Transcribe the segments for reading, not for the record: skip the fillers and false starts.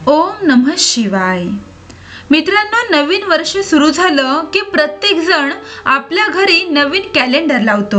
ओम नमः शिवाय। मित्रांनो, नवीन वर्ष सुरू झालं की प्रत्येक जण आपल्या घरी नवीन कॅलेंडर लावतो।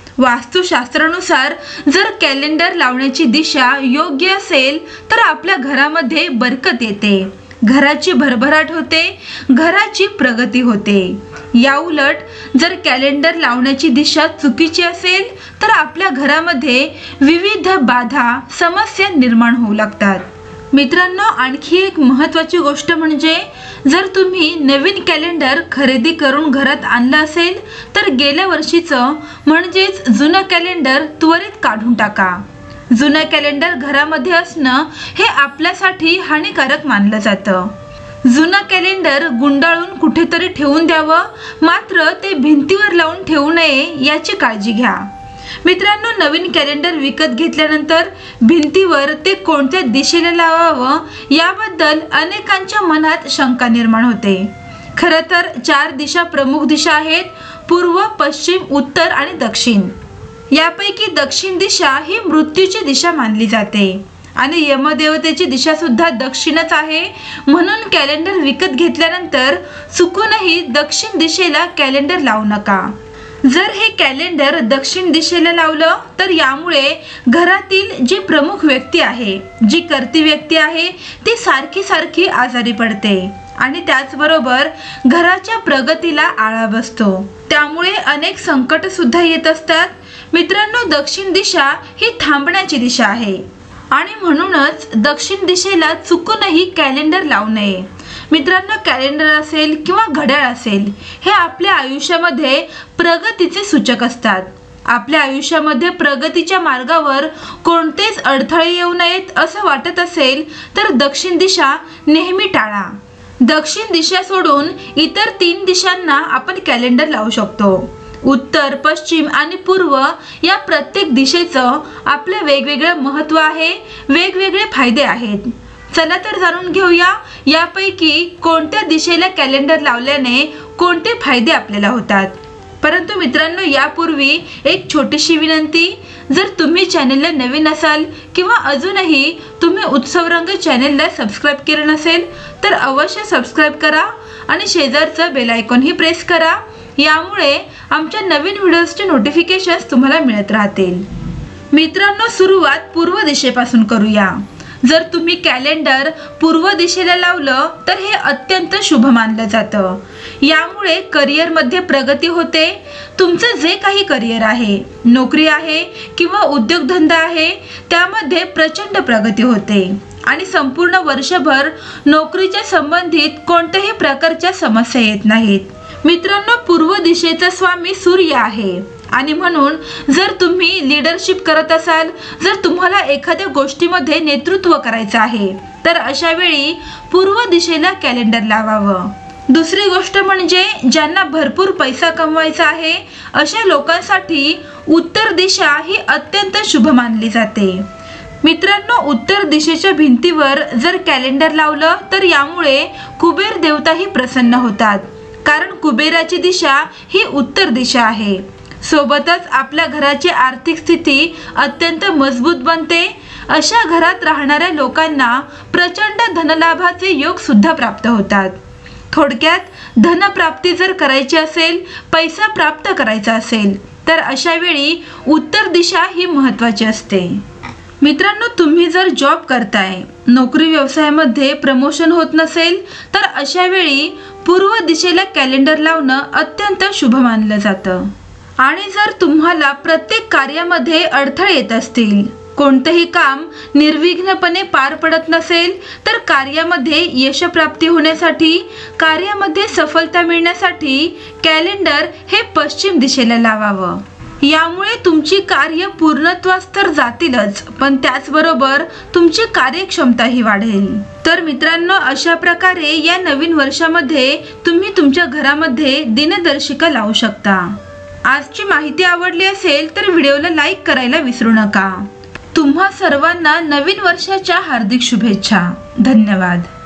वास्तुशास्त्रानुसार जर कॅलेंडर लावण्याची दिशा योग्य असेल तर आपल्या घरामध्ये बरकत येते, घराची भरभराट होते, घराची प्रगती होते। या उलट जर कॅलेंडर लावण्याची दिशा चुकीची असेल तर आपल्या घरामध्ये विविध बाधा, समस्या निर्माण होऊ लागतात। मित्रांनो, आणखी एक महत्त्वाची गोष्ट म्हणजे जर तुम्ही नवीन कॅलेंडर खरेदी करून घरात आणलं असेल तर गेल्या वर्षीचं म्हणजेच जुनं कॅलेंडर त्वरित काढून टाका। जुनं कॅलेंडर घरामध्ये असणं हे आपल्यासाठी हानिकारक मानलं जातं। जुनं कॅलेंडर गुंडाळून कुठेतरी ठेवून द्यावं, मात्र ते भिंतीवर लावून ठेवू नये याची काळजी घ्या। मित्रांनो, नवीन कॅलेंडर विकत घेतल्यानंतर भिंतीवर ते कोणत्या दिशेला लावावं याबद्दल अनेकांच्या मनात शंका निर्माण होते। खरं तर 4 दिशा प्रमुख दिशा आहेत: पूर्व, पश्चिम, उत्तर आणि दक्षिण। यापैकी दक्षिण दिशा ही मृत्यूची दिशा मानली जाते आणि यमदेवतेची दिशा सुद्धा दक्षिणच आहे। म्हणून कॅलेंडर विकत घेतल्यानंतर चुकूनही दक्षिण दिशेला कॅलेंडर लावू नका। जर हे कॅलेंडर दक्षिण दिशेला लावलं तर यामुळे घरातील जी प्रमुख व्यक्ती आहे, जी कर्ती व्यक्ती आहे, ती सारखी आजारी पडते आणि त्याचबरोबर घराच्या प्रगतीला आळा बसतो। त्यामुळे अनेक संकट सुद्धा येत असतात। मित्रांनो, दक्षिण दिशा ही थांबण्याची दिशा आहे आणि म्हणूनच दक्षिण दिशेला चुकूनही कॅलेंडर लावू नये। मित्रांनो, कॅलेंडर असेल किंवा घड्याळ असेल, हे आपल्या आयुष्यामध्ये प्रगतीचे सूचक असतात। आपल्या आयुष्यामध्ये प्रगतीच्या मार्गावर कोणतेच अडथळे येऊ नयेत असं वाटत असेल तर दक्षिण दिशा नेहमी टाळा। दक्षिण दिशा सोडून इतर 3 दिशांना आपण कॅलेंडर लावू शकतो। उत्तर, पश्चिम आणि पूर्व या प्रत्येक दिशेचं आपलं वेगवेगळं महत्त्व आहे, वेगवेगळे फायदे आहेत। चला तर जाणून घेऊया यापैकी कोणत्या दिशेला कॅलेंडर लावल्याने कोणते फायदे आपल्याला होतात। परंतु मित्रांनो, यापूर्वी एक छोटीशी विनंती, जर तुम्ही चॅनलला नवीन असाल किंवा अजूनही तुम्ही उत्सव रंग चॅनलला सबस्क्राईब केलं नसेल तर अवश्य सबस्क्राईब करा आणि शेजारचं बेल आयकॉनही प्रेस करा। यामुळे आमच्या नवीन व्हिडिओजचे नोटिफिकेशन्स तुम्हाला मिळत राहतील। मित्रांनो, सुरुवात पूर्व दिशेपासून करूया। जर तुम्ही कॅलेंडर पूर्व दिशेला लावलं तर हे अत्यंत शुभ मानलं जातं। यामुळे करिअरमध्ये प्रगती होते। तुमचं जे काही करिअर आहे, नोकरी आहे किंवा उद्योगधंदा आहे, त्यामध्ये प्रचंड प्रगती होते आणि संपूर्ण वर्षभर नोकरीच्या संबंधित कोणत्याही प्रकारच्या समस्या येत नाहीत। मित्रांनो, पूर्व दिशेचा स्वामी सूर्य आहे आणि म्हणून जर तुम्ही लीडरशिप करत असाल, जर तुम्हाला एखाद्या गोष्टीमध्ये नेतृत्व करायचं आहे तर अशा वेळी पूर्व दिशेला कॅलेंडर लावावं। दुसरी गोष्ट म्हणजे ज्यांना भरपूर पैसा कमवायचा आहे अशा लोकांसाठी उत्तर दिशा ही अत्यंत शुभ मानली जाते। मित्रांनो, उत्तर दिशेच्या भिंतीवर जर कॅलेंडर लावलं तर यामुळे कुबेर देवताही प्रसन्न होतात, कारण कुबेराची दिशा ही उत्तर दिशा आहे। सोबतच आपल्या घराची आर्थिक स्थिती अत्यंत मजबूत बनते। अशा घरात राहणाऱ्या लोकांना प्रचंड धनलाभाचे योग सुद्धा प्राप्त होतात। थोडक्यात धनप्राप्ती जर करायची असेल, पैसा प्राप्त करायचा असेल तर अशा वेळी उत्तर दिशा ही महत्त्वाची असते। मित्रांनो, तुम्ही जर जॉब करताय, नोकरी व्यवसायामध्ये प्रमोशन होत नसेल तर अशा वेळी पूर्व दिशेला कॅलेंडर लावणं अत्यंत शुभ मानलं जातं। आणि जर तुम्हाला प्रत्येक कार्यामध्ये अडथळे येत असतील, कोणतेही काम निर्विघ्नपणे पार पडत नसेल तर कार्यामध्ये यशप्राप्ती होण्यासाठी, कार्यामध्ये सफलता मिळण्यासाठी कॅलेंडर हे पश्चिम दिशेला लावावं। यामुळे तुमची कार्य पूर्णत्वास तर जातीलच, पण त्याचबरोबर तुमची कार्यक्षमताही वाढेल। तर मित्रांनो, अशा प्रकारे या नवीन वर्षामध्ये तुम्ही तुमच्या घरामध्ये दिनदर्शिका लावू शकता। आजची माहिती आवडली असेल तर व्हिडिओला लाईक करायला विसरू नका। तुम्हा सर्वांना नवीन वर्षाच्या हार्दिक शुभेच्छा। धन्यवाद।